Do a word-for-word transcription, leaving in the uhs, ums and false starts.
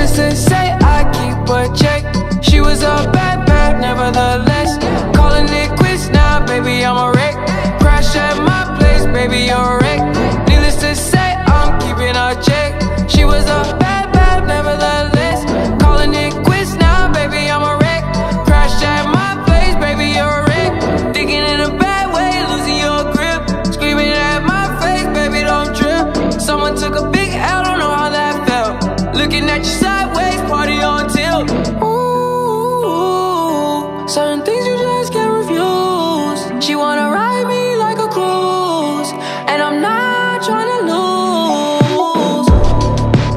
Needless to say, I keep a check. She was a bad, bad, nevertheless. Calling it quits now, baby, I'm a wreck. Crash at my place, baby, you're a wreck. Needless to say, I'm keeping a check. She was a bad, bad, nevertheless. Calling it quits now, baby, I'm a wreck. Crash at my place, baby, you're a wreck. Thinking in a bad way, losing your grip. Screaming at my face, baby, don't trip. Someone took a big L, don't know how that felt. Looking at you sideways, party on tilt. Ooh, certain things you just can't refuse. She wanna